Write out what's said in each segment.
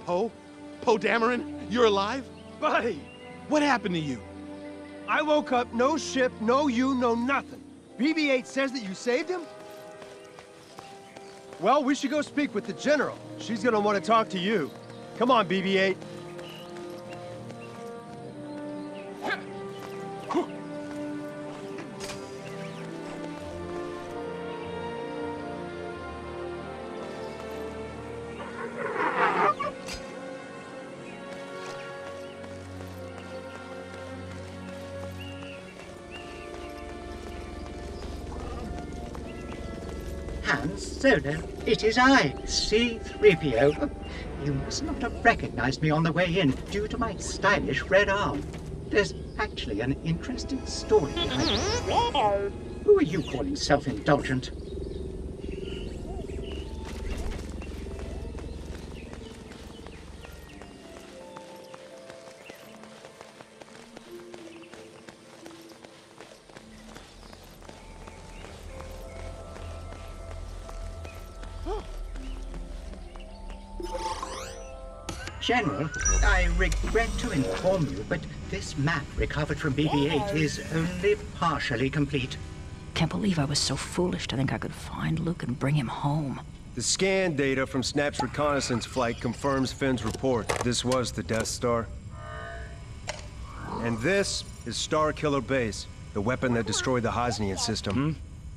Poe? Poe Dameron? You're alive? Buddy! What happened to you? I woke up, no ship, no you, no nothing. BB-8 says that you saved him? Well, we should go speak with the General. She's gonna want to talk to you. Come on, BB-8. Han Solo, it is I, C-3PO. You must not have recognized me on the way in due to my stylish red arm. There's actually an interesting story behind it. Who are you calling self-indulgent? General, I regret to inform you, but this map recovered from BB-8 is only partially complete. Can't believe I was so foolish to think I could find Luke and bring him home. The scan data from Snap's reconnaissance flight confirms Finn's report. This was the Death Star. And this is Star Killer Base, the weapon that destroyed the Hosnian system.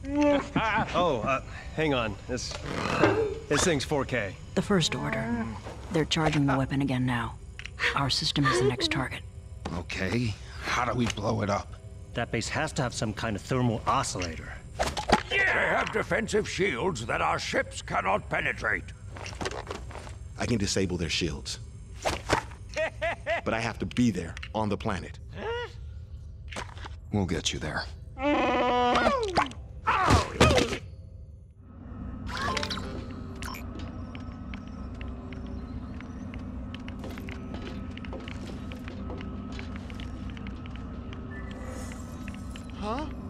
Hang on. This thing's 4K. The First Order. They're charging the weapon again now. Our system is the next target. Okay, how do we blow it up? That base has to have some kind of thermal oscillator. They have defensive shields that our ships cannot penetrate. I can disable their shields. But I have to be there, on the planet. We'll get you there. Huh?